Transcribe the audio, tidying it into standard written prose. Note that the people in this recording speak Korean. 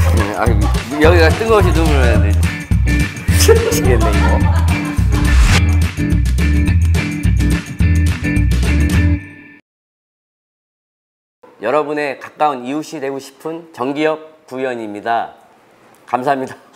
여기가 뜬금없이 눈물 나야 돼. 미치겠네 이거. 여러분의 가까운 이웃이 되고 싶은 정기혁 구의원입니다. 감사합니다.